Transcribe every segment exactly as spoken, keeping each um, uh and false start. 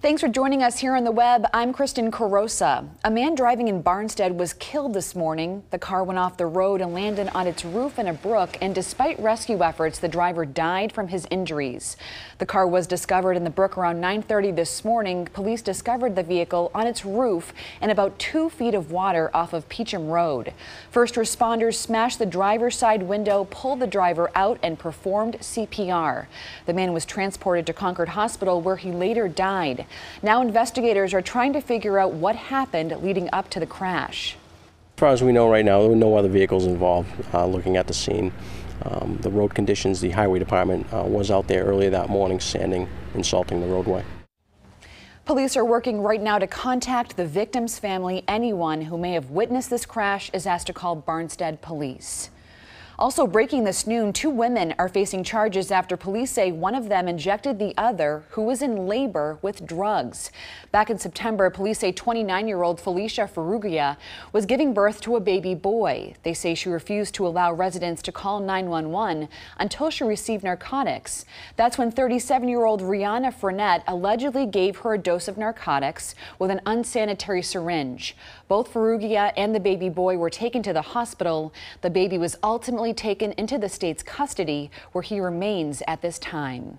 Thanks for joining us here on the web. I'm Kristen Carosa. A man driving in Barnstead was killed this morning. The car went off the road and landed on its roof in a brook, and despite rescue efforts, the driver died from his injuries. The car was discovered in the brook around nine thirty this morning. Police discovered the vehicle on its roof in about two feet of water off of Peacham Road. First responders smashed the driver's side window, pulled the driver out, and performed C P R. The man was transported to Concord Hospital, where he later died. Now investigators are trying to figure out what happened leading up to the crash. As far as we know right now, there were no other vehicles involved. Uh, looking at the scene, um, the road conditions, the highway department uh, was out there earlier that morning sanding and salting the roadway. Police are working right now to contact the victim's family. Anyone who may have witnessed this crash is asked to call Barnstead Police. Also breaking this noon, two women are facing charges after police say one of them injected the other, who was in labor, with drugs. Back in September, police say twenty-nine-year-old Felicia Ferrugia was giving birth to a baby boy. They say she refused to allow residents to call nine one one until she received narcotics. That's when thirty-seven-year-old Rihanna Frenette allegedly gave her a dose of narcotics with an unsanitary syringe. Both Ferrugia and the baby boy were taken to the hospital. The baby was ultimately taken into the state's custody, where he remains at this time.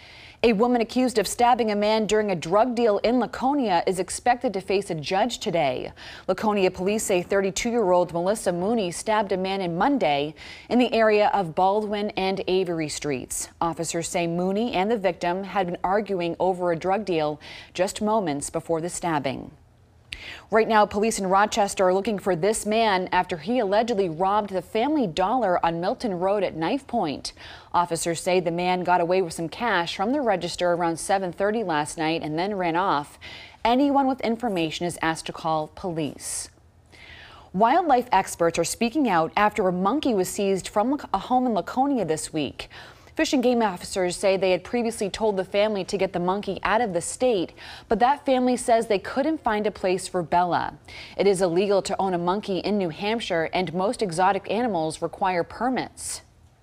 A woman accused of stabbing a man during a drug deal in Laconia is expected to face a judge today. Laconia police say thirty-two-year-old Melissa Mooney stabbed a man in Monday in the area of Baldwin and Avery Streets. Officers say Mooney and the victim had been arguing over a drug deal just moments before the stabbing. Right now, police in Rochester are looking for this man after he allegedly robbed the Family Dollar on Milton Road at Knife Point. Officers say the man got away with some cash from the register around seven thirty last night and then ran off. Anyone with information is asked to call police. Wildlife experts are speaking out after a monkey was seized from a home in Laconia this week. Fish and Game officers say they had previously told the family to get the monkey out of the state, but that family says they couldn't find a place for Bella. It is illegal to own a monkey in New Hampshire, and most exotic animals require permits.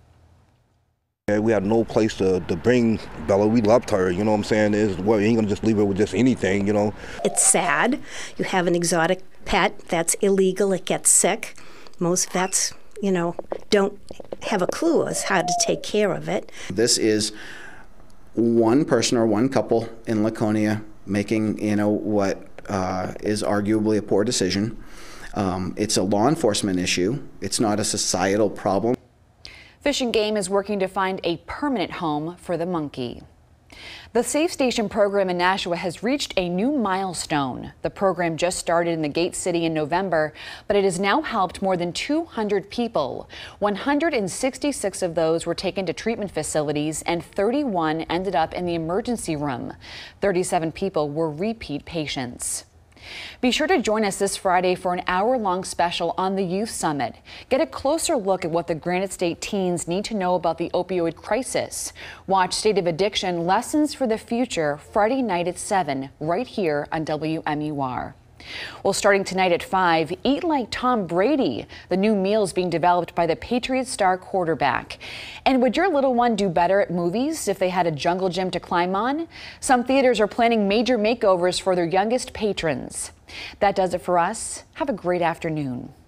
We had no place to, to bring Bella. We loved her, you know what I'm saying? Is well, you ain't gonna just leave her with just anything, you know. It's sad. You have an exotic pet, that's illegal, it gets sick. Most vets, you know, don't have a clue as how to take care of it. This is one person or one couple in Laconia making, you know, what uh, is arguably a poor decision. Um, it's a law enforcement issue. It's not a societal problem. Fish and Game is working to find a permanent home for the monkey. The Safe Station program in Nashua has reached a new milestone. The program just started in the Gate City in November, but it has now helped more than two hundred people. one hundred sixty-six of those were taken to treatment facilities, and thirty-one ended up in the emergency room. thirty-seven people were repeat patients. Be sure to join us this Friday for an hour-long special on the Youth Summit. Get a closer look at what the Granite State teens need to know about the opioid crisis. Watch State of Addiction: Lessons for the Future Friday night at seven, right here on W M U R. Well, starting tonight at five, Eat Like Tom Brady. The new meal is being developed by the Patriots star quarterback. And would your little one do better at movies if they had a jungle gym to climb on? Some theaters are planning major makeovers for their youngest patrons. That does it for us. Have a great afternoon.